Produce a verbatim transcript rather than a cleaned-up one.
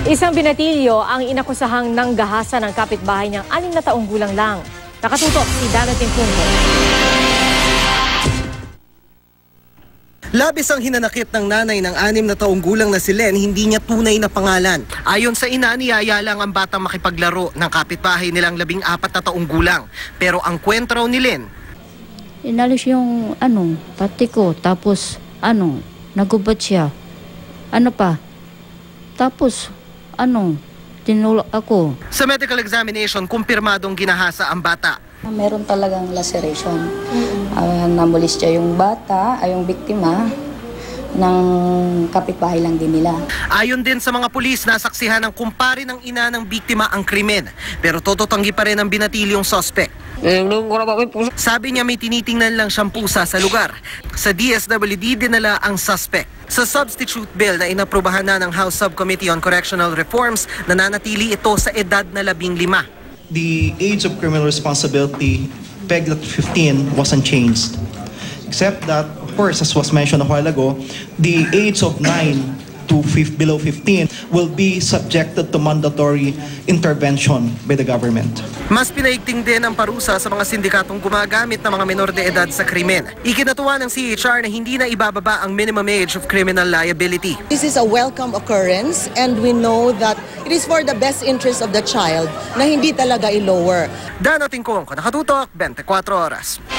Isang binatilyo ang inakusahang nanggahasa ng kapitbahay niyang anim na taong gulang lang. Nakatutok si Dana Timpungko. Labis ang hinanakit ng nanay ng anim na taong gulang na si Len, hindi niya tunay na pangalan. Ayon sa ina, niyaya lang ang batang makipaglaro ng kapitbahay nilang labing apat na taong gulang. Pero ang kwento raw ni Len, inalis yung ano, pati ko, tapos ano, nagubat siya. Ano pa? Tapos, ano, tinulak ako. Sa medical examination, kumpirmadong ginahasa ang bata. Meron talagang laceration. Uh, namulis siya yung bata, ay yung biktima, ng kapitbahay lang din nila. Ayon din sa mga pulis, nasaksihan ng kumpare ng ina ng biktima ang krimen. Pero tototanggi pa rin ang binatilyong suspect. Sabi niya may tinitingnan lang siyang pusa sa lugar. Sa D S W D dinala ang suspect. Sa substitute bill na inaprubahan na ng House Subcommittee on Correctional Reforms, nananatili ito sa edad na labing lima. The age of criminal responsibility pegged at fifteen wasn't changed. Except that, of course, as was mentioned a while ago, the age of nine to below fifteen will be subjected to mandatory intervention by the government. Mas pinaigting din ang parusa sa mga sindikatong gumagamit ng mga menor de edad sa krimen. Ikinatuwa ng C H R na hindi na ibababa ang minimum age of criminal liability. This is a welcome occurrence and we know that it is for the best interest of the child na hindi talaga i-lower. Dana Timpungko, Nakatutok, twenty-four oras.